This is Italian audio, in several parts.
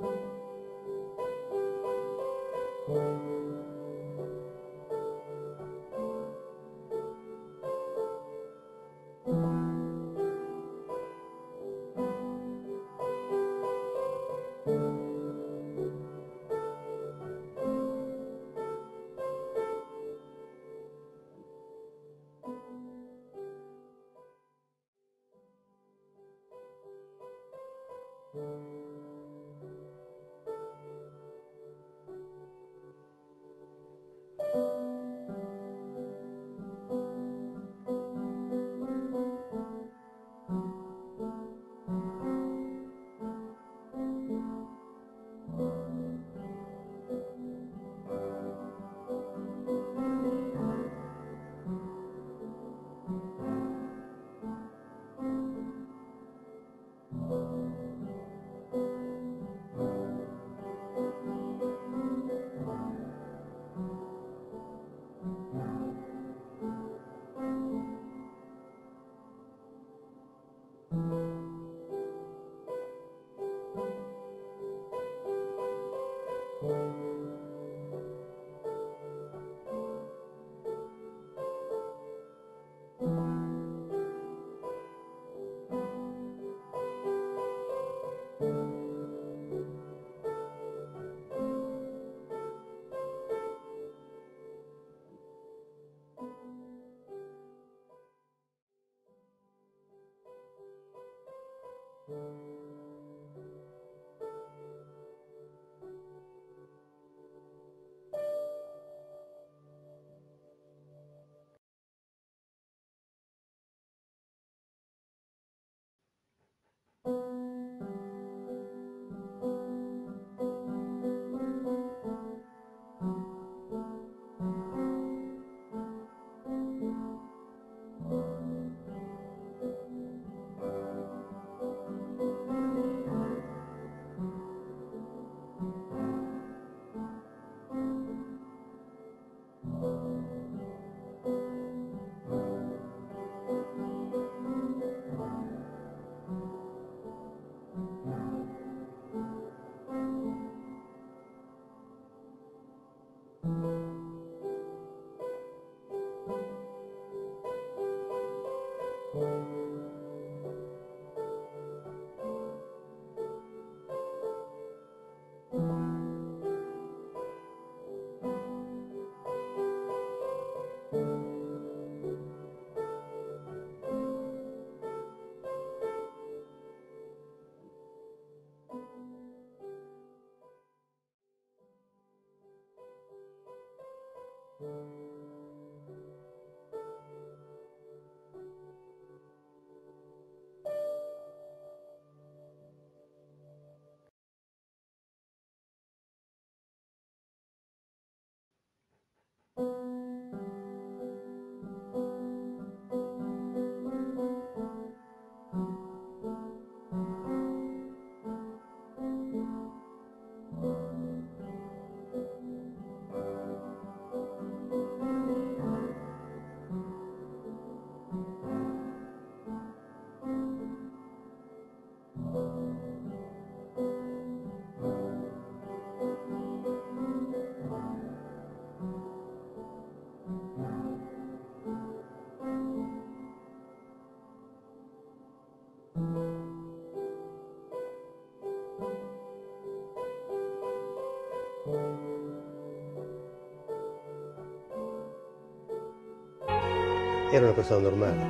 Era una persona normale.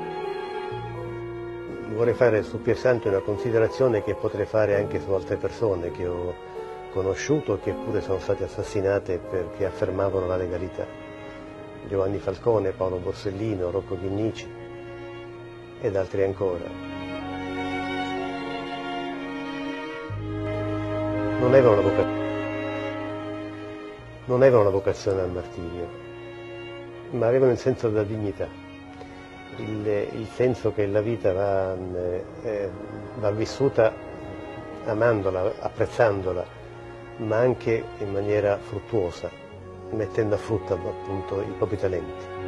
Vorrei fare su Piersanti una considerazione che potrei fare anche su altre persone che ho conosciuto e che pure sono state assassinate perché affermavano la legalità. Giovanni Falcone, Paolo Borsellino, Rocco Chinnici ed altri ancora. Non avevano una vocazione al martirio, ma avevano il senso della dignità, il senso che la vita va vissuta amandola, apprezzandola, ma anche in maniera fruttuosa, mettendo a frutto appunto i propri talenti.